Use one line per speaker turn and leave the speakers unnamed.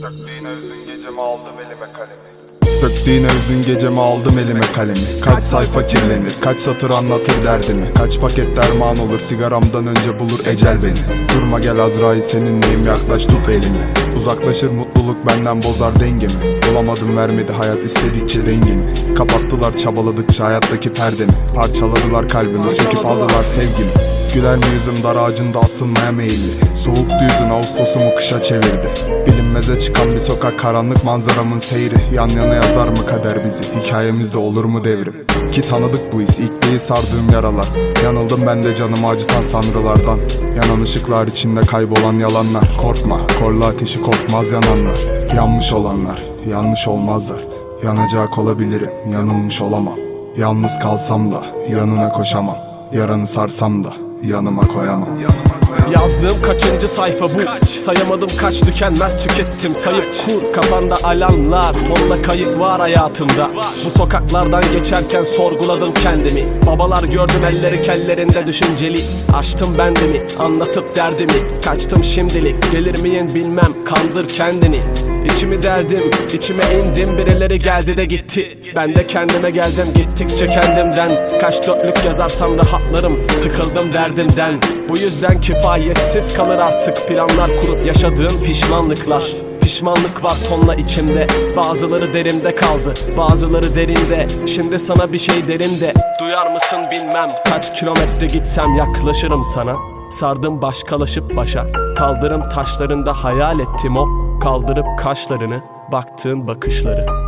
Döktüğüne üzün gecemi aldım elime kalemi.
Döktüğüne üzün gecemi aldım elime kalemi. Kaç sayfa kirlenir, kaç satır anlatır derdimi. Kaç paket derman olur, sigaramdan önce bulur ecel beni. Durma gel Azrail, seninleyim, yaklaş tut elimi. Uzaklaşır mutluluk, benden bozar dengemi. Bulamadım, vermedi hayat istedikçe dengemi. Kapattılar çabaladıkça hayattaki perdemi. Parçaladılar kalbimi, söküp aldılar sevgimi. Güler mi yüzüm dar ağacında asılmaya meyilli. Soğuktu yüzün, Ağustos'umu kışa çevirdi. Bilinmeze çıkan bir sokak, karanlık manzaramın seyri. Yan yana yazar mı kader bizi, hikayemizde olur mu devrim? Ki tanıdık bu his, ilk değil sardığım yaralar. Yanıldım ben de canımı acıtan sanrılardan. Yanan ışıklar içinde kaybolan yalanlar. Korkma, korla ateşi korkmaz yananlar. Yanmış olanlar, yanlış olmazlar. Yanacak olabilirim, yanılmış olamam. Yalnız kalsam da yanına koşamam. Yaranı sarsam da yanıma koyamam.
Yazdığım kaçıncı sayfa bu? Sayamadım, kaç tükenmez tükettim. Sayıp kur, kafanda alarmlar, tonla kayıp var hayatımda. Bu sokaklardan geçerken sorguladım kendimi. Babalar gördüm, elleri kellerinde düşünceli. Açtım bendimi, anlatıp derdimi. Kaçtım şimdilik, gelir miyim bilmem, kandır kendini. İçimi deldim, içime indim, birileri geldi de gitti. Ben de kendime geldim, gittikçe kendimden. Kaç dörtlük yazarsam rahatlarım, sıkıldım derdimden. Bu yüzden kifayetsiz kalır artık planlar kurup yaşadığım pişmanlıklar. Pişmanlık var tonla içimde, bazıları derimde kaldı, bazıları derinde. Şimdi sana bir şey derim de, duyar mısın bilmem. Kaç kilometre gitsem yaklaşırım sana. Sardım başkalaşıp başa, kaldırım taşlarında hayal ettim o. Kaldırıp kaşlarını, baktığın bakışları.